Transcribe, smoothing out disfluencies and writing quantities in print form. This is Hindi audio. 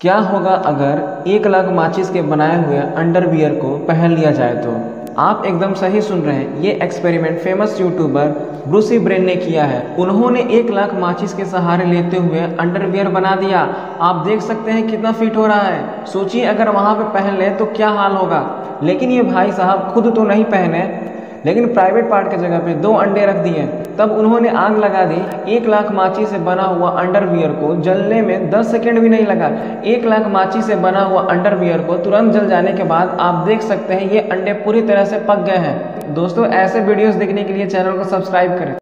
क्या होगा अगर 1 लाख माचिस के बनाए हुए अंडरवियर को पहन लिया जाए तो? आप एकदम सही सुन रहे हैं। ये एक्सपेरिमेंट फेमस यूट्यूबर ब्रूसी ब्रेन ने किया है। उन्होंने 1 लाख माचिस के सहारे लेते हुए अंडरवियर बना दिया। आप देख सकते हैं कितना फिट हो रहा है। सोचिए अगर वहां पे पहन ले तो क्या हाल होगा। लेकिन ये भाई साहब खुद तो नहीं पहने, लेकिन प्राइवेट पार्ट की जगह पे 2 अंडे रख दिए। तब उन्होंने आग लगा दी। 1 लाख माचिस से बना हुआ अंडरवियर को जलने में 10 सेकंड भी नहीं लगा। 1 लाख माचिस से बना हुआ अंडरवियर को तुरंत जल जाने के बाद आप देख सकते हैं ये अंडे पूरी तरह से पक गए हैं। दोस्तों, ऐसे वीडियोस देखने के लिए चैनल को सब्सक्राइब करें।